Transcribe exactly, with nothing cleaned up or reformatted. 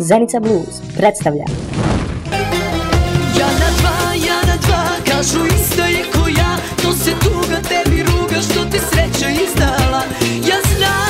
Zenica Blues predstavlja. Ja na dva, ja na dva, kažu isto je ko ja. To se tuga tebi ruga što te sreća izdala. Ja znam